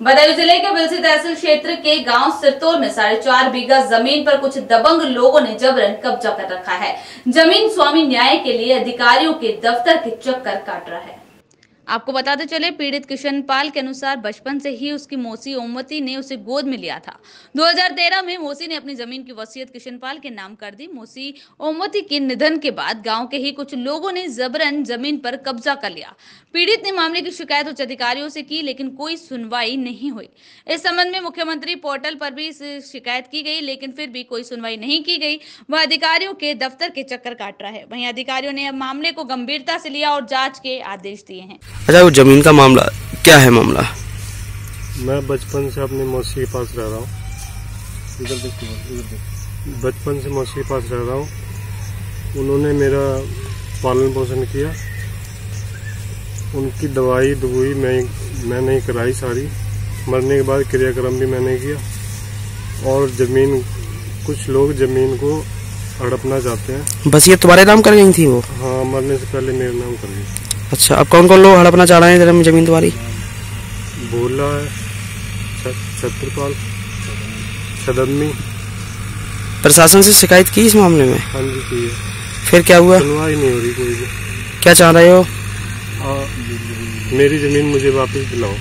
बदायूं जिले के बिलसी तहसील क्षेत्र के गांव सिरतोर में 4.5 बीघा जमीन पर कुछ दबंग लोगों ने जबरन कब्जा कर रखा है। जमीन स्वामी न्याय के लिए अधिकारियों के दफ्तर के चक्कर काट रहा है। आपको बताते चले, पीड़ित किशनपाल के अनुसार बचपन से ही उसकी मौसी ओमवती ने उसे गोद में लिया था। 2013 में मौसी ने अपनी जमीन की वसीयत किशनपाल के नाम कर दी। मौसी ओमवती के निधन के बाद गांव के ही कुछ लोगों ने जबरन जमीन पर कब्जा कर लिया। पीड़ित ने मामले की शिकायत उच्च अधिकारियों से की, लेकिन कोई सुनवाई नहीं हुई। इस संबंध में मुख्यमंत्री पोर्टल पर भी शिकायत की गई, लेकिन फिर भी कोई सुनवाई नहीं की गई। वह अधिकारियों के दफ्तर के चक्कर काट रहा है। वहीं अधिकारियों ने अब मामले को गंभीरता से लिया और जांच के आदेश दिए हैं। अच्छा, वो जमीन का मामला क्या है? मामला मैं बचपन से अपनी मौसी के पास रह रहा हूँ। बचपन से मौसी के पास रह रहा हूँ। उन्होंने मेरा पालन पोषण किया। उनकी दवाई दुबई मैंने कराई सारी। मरने के बाद क्रियाक्रम भी मैंने किया। और जमीन, कुछ लोग जमीन को हड़पना चाहते हैं। वसीयत तुम्हारे नाम कर गई थी वो? हाँ, मरने से पहले मेरे नाम कर गई। अच्छा, अब कौन कौन लोग हड़पना चाह रहे हैं जमीन तुम्हारी? भोला है, छत्रपाल, छदमी। प्रशासन से शिकायत की इस मामले में? हाँ जी, की है। फिर क्या हुआ? सुनवाई नहीं हो रही कोई भी। क्या चाह रहे हो? मेरी जमीन मुझे वापस दिलाओ।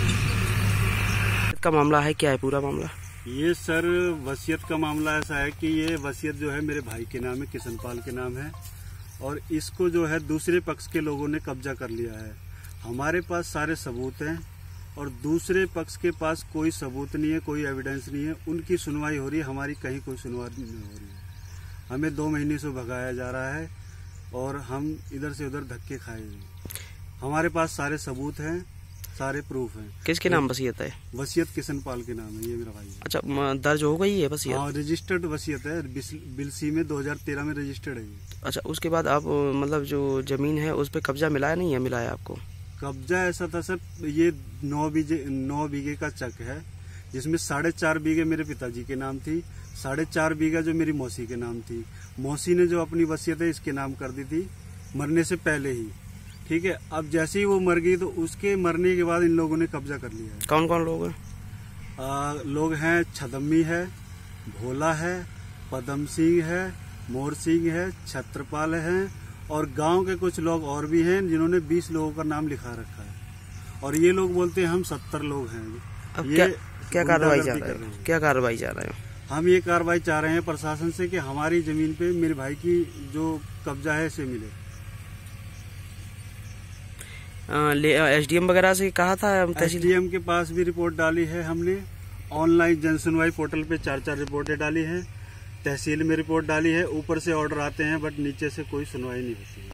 का मामला है, क्या है पूरा मामला? ये सर वसीयत का मामला ऐसा है कि ये वसीयत जो है मेरे भाई के नाम है, किशनपाल के नाम है, और इसको जो है दूसरे पक्ष के लोगों ने कब्जा कर लिया है। हमारे पास सारे सबूत हैं और दूसरे पक्ष के पास कोई सबूत नहीं है, कोई एविडेंस नहीं है। उनकी सुनवाई हो रही है, हमारी कहीं कोई सुनवाई नहीं हो रही है। हमें 2 महीने से भगाया जा रहा है और हम इधर से उधर धक्के खाए हैं। हमारे पास सारे सबूत हैं, सारे प्रूफ हैं। किसके नाम वसीयत है? वसीयत किशनपाल के नाम है, ये मेरा भाई है। अच्छा, दर्ज हो गई है वसीयत? हाँ, रजिस्टर्ड वसीयत है, बिलसी में 2013 में रजिस्टर्ड है। अच्छा, उसके बाद आप मतलब जो जमीन है उस पे कब्जा मिला है, नहीं है मिला है आपको? कब्जा ऐसा था सर, ये 9 बीघे का चक है, जिसमें 4.5 बीघे मेरे पिताजी के नाम थी, 4.5 बीघा जो मेरी मौसी के नाम थी। मौसी ने जो अपनी वसीयत है इसके नाम कर दी थी मरने से पहले ही। ठीक है, अब जैसे ही वो मर गई तो उसके मरने के बाद इन लोगों ने कब्जा कर लिया है। कौन कौन लोग हैं? लोग हैं, छदमी है, भोला है, पदम सिंह है, मोर सिंह है, छत्रपाल है, और गांव के कुछ लोग और भी हैं जिन्होंने 20 लोगों का नाम लिखा रखा है। और ये लोग बोलते हैं हम 70 लोग हैं। अब क्या कार्रवाई चाह रहे हैं? क्या कार्रवाई चाह रहे हैं? हम ये कार्रवाई चाह रहे हैं प्रशासन से कि हमारी जमीन पे मेरे भाई की जो कब्जा है इसे मिले। एसडीएम वगैरह से कहा था? एसडीएम के पास भी रिपोर्ट डाली है हमने। ऑनलाइन जन सुनवाई पोर्टल पे 4 रिपोर्टें डाली है। तहसील में रिपोर्ट डाली है। ऊपर से ऑर्डर आते हैं बट नीचे से कोई सुनवाई नहीं होती।